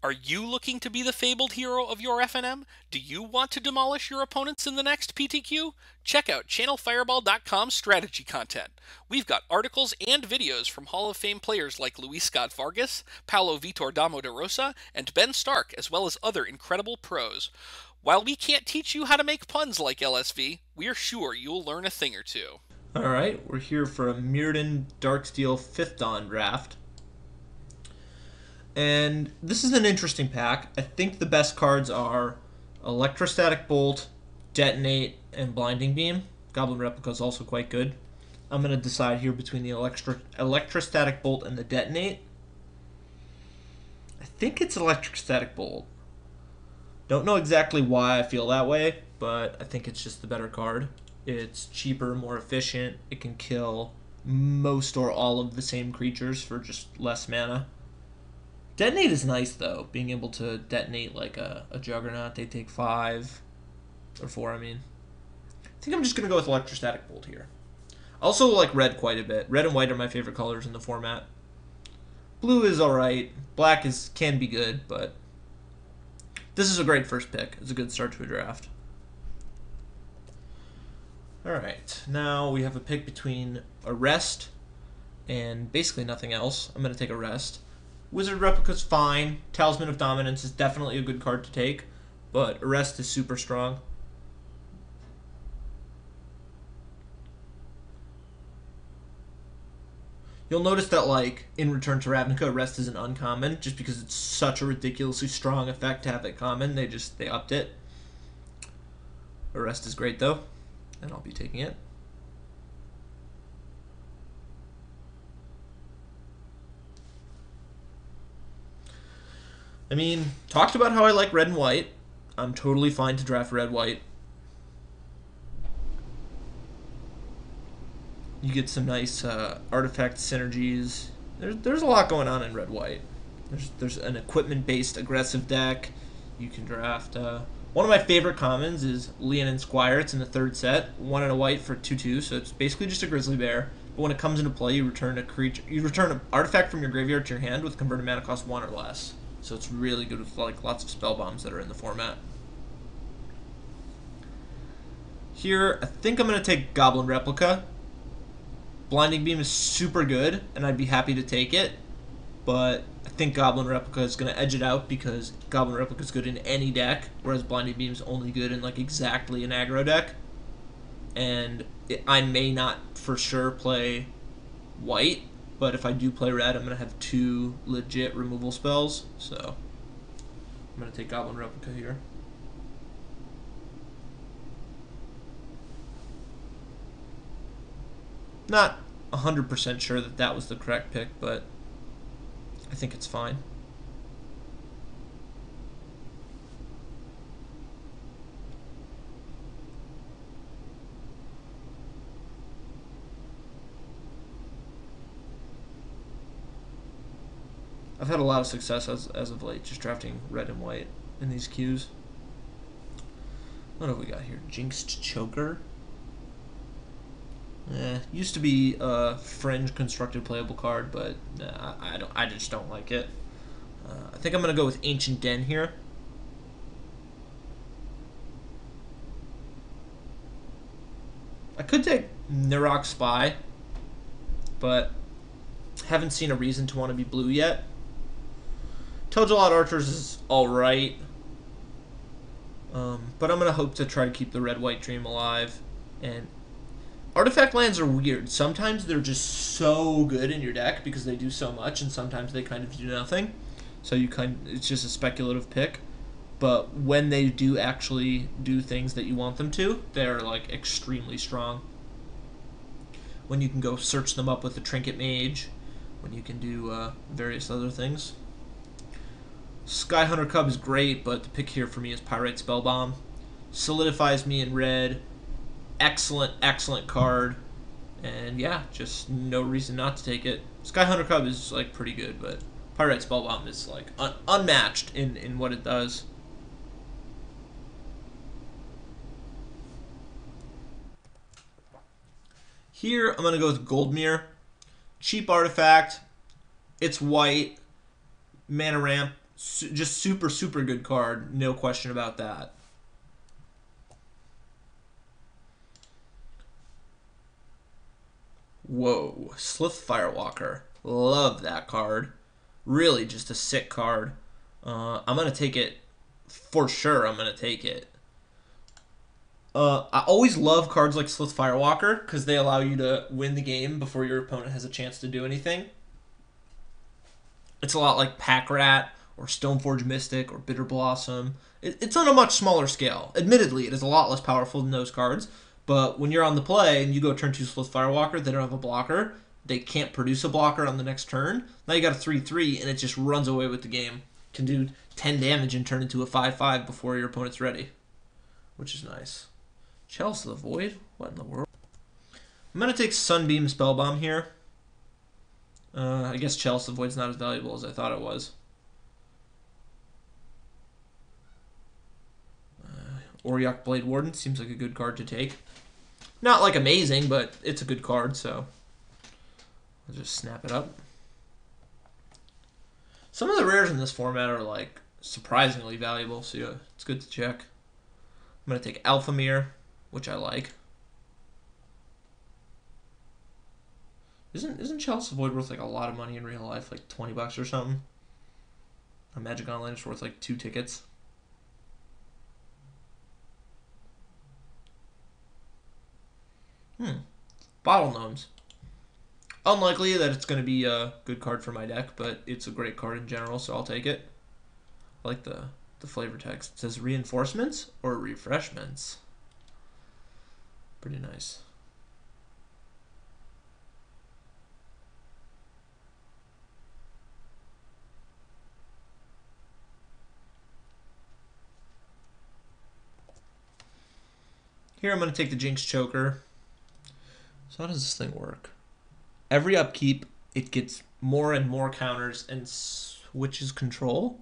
Are you looking to be the fabled hero of your FNM? Do you want to demolish your opponents in the next PTQ? Check out channelfireball.com's strategy content. We've got articles and videos from Hall of Fame players like Luis Scott Vargas, Paulo Vitor Damo de Rosa, and Ben Stark, as well as other incredible pros. While we can't teach you how to make puns like LSV, we're sure you'll learn a thing or two. All right, we're here for a Mirrodin Darksteel 5th Dawn draft. And this is an interesting pack. I think the best cards are Electrostatic Bolt, Detonate, and Blinding Beam. Goblin Replica is also quite good. I'm going to decide here between the Electrostatic Bolt and the Detonate. I think it's Electrostatic Bolt. Don't know exactly why I feel that way, but I think it's just the better card. It's cheaper, more efficient. It can kill most or all of the same creatures for just less mana. Detonate is nice, though. Being able to detonate like a Juggernaut. They take 5. Or 4, I mean. I think I'm just going to go with Electrostatic Bolt here. I also like red quite a bit. Red and white are my favorite colors in the format. Blue is alright. Black can be good, but this is a great first pick. It's a good start to a draft. Alright, now we have a pick between Arrest and basically nothing else. I'm going to take Arrest. Wizard Replica's fine. Talisman of Dominance is definitely a good card to take, but Arrest is super strong. You'll notice that, like, in Return to Ravnica, Arrest isn't uncommon, just because it's such a ridiculously strong effect to have it common. They upped it. Arrest is great, though, and I'll be taking it. I mean, talked about how I like red and white. I'm totally fine to draft red-white. You get some nice artifact synergies. There's a lot going on in red-white. There's an equipment-based aggressive deck. You can draft. One of my favorite commons is Leonin Squire. It's in the 3rd set. 1 and a white for 2/2, so it's basically just a grizzly bear. But when it comes into play, you return a creature. You return an artifact from your graveyard to your hand with converted mana cost 1 or less. So it's really good with like lots of spell bombs that are in the format. Here, I think I'm going to take Goblin Replica. Blinding Beam is super good, and I'd be happy to take it. But I think Goblin Replica is going to edge it out because Goblin Replica is good in any deck, whereas Blinding Beam is only good in like exactly an aggro deck. And I may not for sure play white, but if I do play red, I'm going to have 2 legit removal spells. So I'm going to take Goblin Replica here. Not 100% sure that that was the correct pick, but I think it's fine. I've had a lot of success as of late just drafting red and white in these queues. What have we got here? Jinxed Choker. Used to be a fringe constructed playable card, but I just don't like it. I think I'm gonna go with Ancient Den here. I could take Nirok Spy, but haven't seen a reason to want to be blue yet. Toadalot Archers is alright, but I'm gonna hope to try to keep the red-white dream alive. And artifact lands are weird. Sometimes they're just so good in your deck because they do so much, and sometimes they kind of do nothing. So it's just a speculative pick. But when they do actually do things that you want them to, they're like extremely strong. When you can go search them up with the Trinket Mage, when you can do various other things. Skyhunter Cub is great, but the pick here for me is Pyrite Spellbomb. Solidifies me in red. Excellent, excellent card. And yeah, just no reason not to take it. Skyhunter Cub is like pretty good, but Pyrite Spellbomb is like unmatched in what it does. Here, I'm going to go with Goldmere. Cheap artifact. It's white. Mana ramp. Just super, super good card. No question about that. Whoa. Slith Firewalker. Love that card. Really just a sick card. I'm going to take it for sure. I'm going to take it. I always love cards like Slith Firewalker because they allow you to win the game before your opponent has a chance to do anything. It's a lot like Pack Rat or Stoneforge Mystic or Bitter Blossom. It's on a much smaller scale. Admittedly, it is a lot less powerful than those cards, but when you're on the play and you go turn 2 Slith Firewalker, they don't have a blocker. They can't produce a blocker on the next turn. Now you got a 3/3 and it just runs away with the game. Can do 10 damage and turn into a 5/5 before your opponent's ready, which is nice. Chalice of the Void? What in the world? I'm going to take Sunbeam Spellbomb here. I guess Chalice of the Void's not as valuable as I thought it was. Auriok Blade Warden seems like a good card to take. Not like amazing, but it's a good card, so I'll just snap it up. Some of the rares in this format are like surprisingly valuable, so yeah, it's good to check. I'm going to take Alphamere, which I like. Isn't Chalice of Void worth like a lot of money in real life, like $20 or something? On Magic Online, it's worth like 2 tickets. Bottle Gnomes. Unlikely that it's going to be a good card for my deck, but it's a great card in general, so I'll take it. I like the flavor text. It says reinforcements or refreshments. Pretty nice. Here I'm going to take the Jinx Choker. So how does this thing work? Every upkeep, it gets more and more counters and switches control.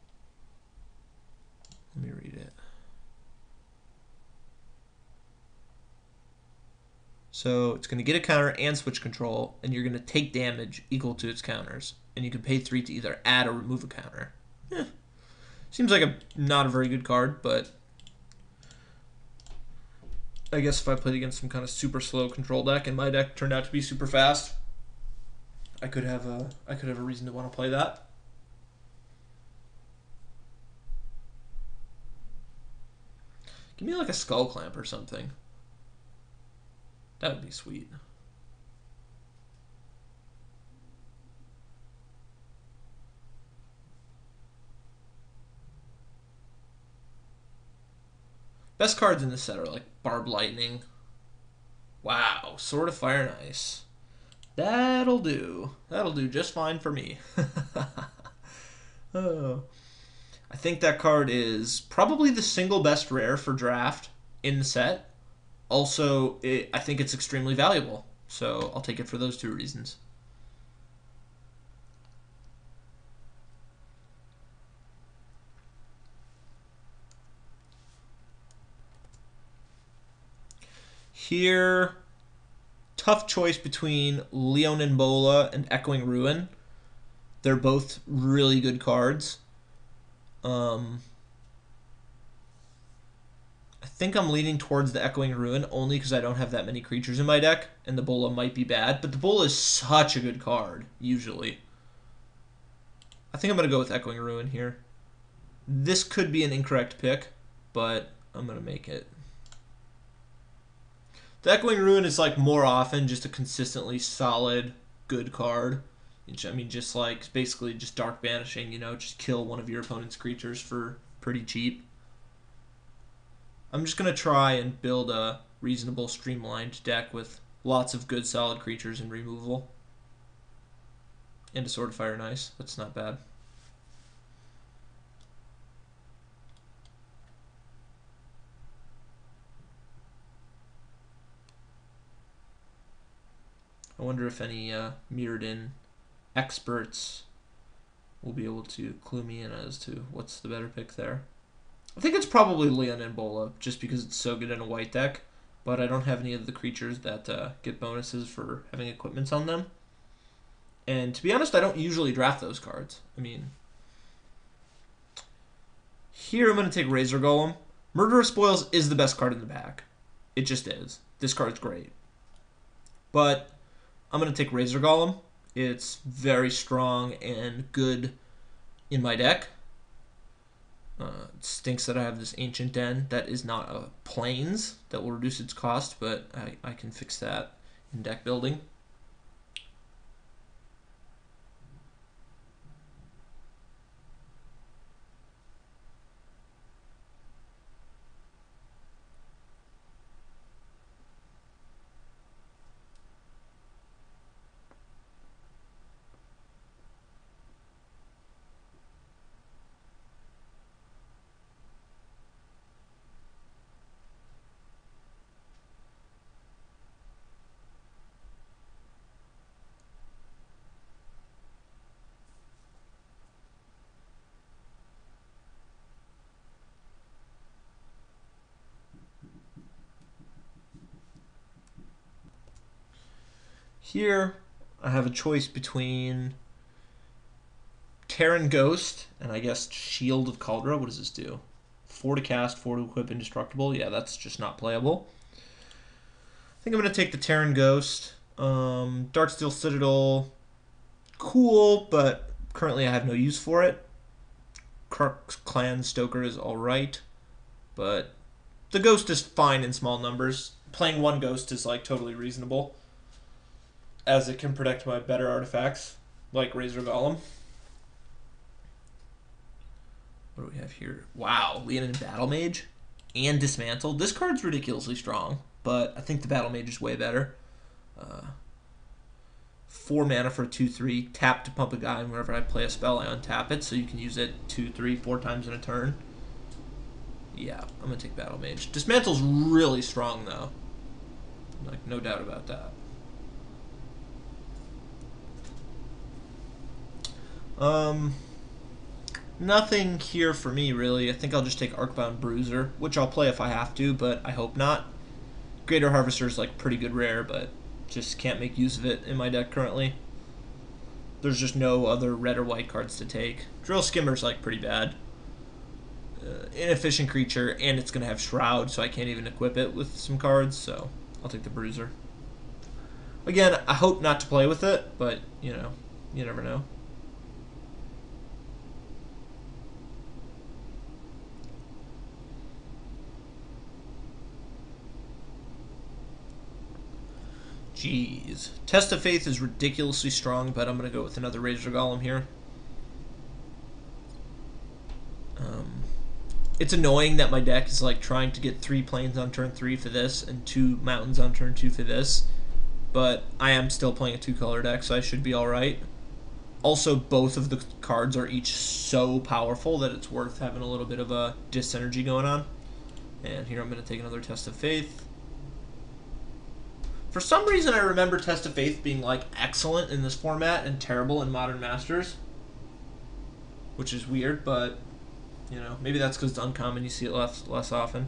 Let me read it. So it's going to get a counter and switch control, and you're going to take damage equal to its counters. And you can pay 3 to either add or remove a counter. Seems like not a very good card, but I guess if I played against some kind of super slow control deck and my deck turned out to be super fast, I could have a reason to want to play that. Give me like a Skull Clamp or something. That would be sweet. Best cards in this set are like Barb Lightning. Wow, Sword of Fire and Ice. That'll do. That'll do just fine for me. Oh. I think that card is probably the single best rare for draft in the set. Also, I think it's extremely valuable. So I'll take it for those 2 reasons. Here, tough choice between Leonin Bola and Echoing Ruin. They're both really good cards. I think I'm leaning towards the Echoing Ruin only because I don't have that many creatures in my deck, and the Bola might be bad, but the Bola is such a good card, usually. I think I'm going to go with Echoing Ruin here. This could be an incorrect pick, but I'm going to make it. The Echoing Ruin is like more often just a consistently solid, good card. I mean, just like basically just Dark Banishing, you know, just kill one of your opponent's creatures for pretty cheap. I'm just going to try and build a reasonable, streamlined deck with lots of good, solid creatures and removal. And a Sword of Fire and Ice. That's not bad. I wonder if any Mirrodin experts will be able to clue me in as to what's the better pick there. I think it's probably Leonin Bola, just because it's so good in a white deck, but I don't have any of the creatures that get bonuses for having equipments on them. And to be honest, I don't usually draft those cards. I mean, Here I'm going to take Razor Golem. Murderous Spoils is the best card in the pack. It just is. This card's great. But I'm going to take Razor Golem. It's very strong and good in my deck. It stinks that I have this Ancient Den that is not a Plains that will reduce its cost, but I can fix that in deck building. Here, I have a choice between Terran Ghost and I guess Shield of Kaldra. What does this do? 4 to cast, 4 to equip Indestructible. Yeah, that's just not playable. I think I'm going to take the Terran Ghost. Darksteel Citadel, cool, but currently I have no use for it. Krux Clan Stoker is alright, but the Ghost is fine in small numbers. Playing one Ghost is like totally reasonable, as it can protect my better artifacts, like Razor Golem. What do we have here? Wow, Leonin Battle Mage and Dismantle. This card's ridiculously strong, but I think the Battle Mage is way better. 4 mana for a 2/3. Tap to pump a guy, and whenever I play a spell, I untap it, so you can use it 2, 3, 4 times in a turn. Yeah, I'm going to take Battle Mage. Dismantle's really strong, though. Like, no doubt about that. Nothing here for me, really. I think I'll just take Arcbound Bruiser, which I'll play if I have to, but I hope not. Greater Harvester is like pretty good rare, but just can't make use of it in my deck currently. There's just no other red or white cards to take. Drill Skimmer's like pretty bad. Inefficient creature, and it's going to have Shroud, so I can't even equip it with some cards, so I'll take the Bruiser. Again, I hope not to play with it, but, you know, you never know. Jeez. Test of Faith is ridiculously strong, but I'm going to go with another Razor Golem here. It's annoying that my deck is like trying to get 3 plains on turn 3 for this and 2 mountains on turn 2 for this, but I am still playing a 2-color deck, so I should be alright. Also, both of the cards are each so powerful that it's worth having a little bit of a dis-synergy going on. And here I'm going to take another Test of Faith. For some reason, I remember Test of Faith being like excellent in this format and terrible in Modern Masters, which is weird, but you know, maybe that's because it's uncommon. You see it less often.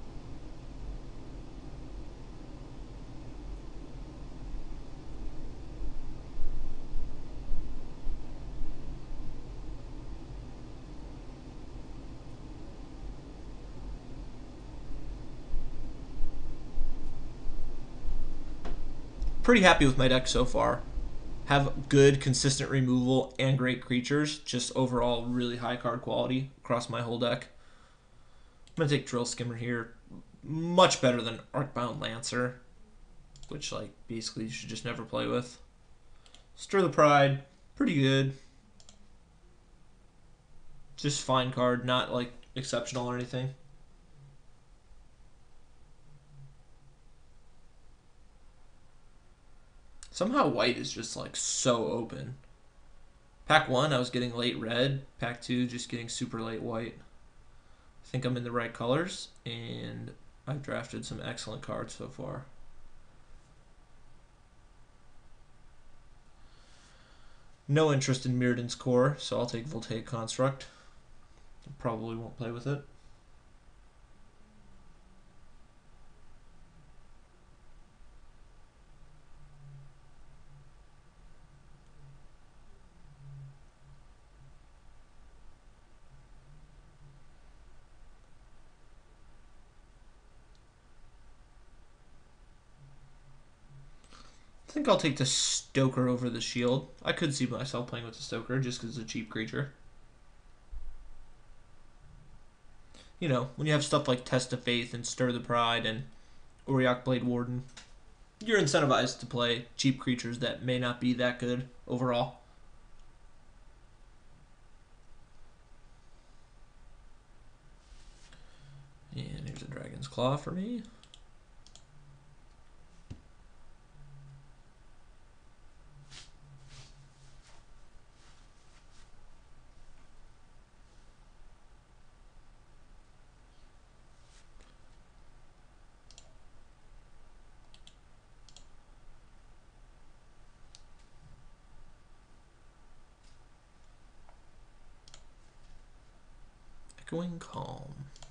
Pretty happy with my deck so far. Have good, consistent removal and great creatures. Just overall really high card quality across my whole deck. I'm going to take Drill Skimmer here. Much better than Arcbound Lancer, which like basically you should just never play with. Stir the Pride, pretty good. Just fine card, not like exceptional or anything. Somehow white is just like so open. Pack 1, I was getting late red. Pack 2, just getting super late white. I think I'm in the right colors, and I've drafted some excellent cards so far. No interest in Mirrodin's Core, so I'll take Voltaic Construct. Probably won't play with it. I think I'll take the Stoker over the Shield. I could see myself playing with the Stoker just because it's a cheap creature. You know, when you have stuff like Test of Faith and Stir the Pride and Auriok Blade Warden, you're incentivized to play cheap creatures that may not be that good overall. And here's a Dragon's Claw for me. Echoing Calm.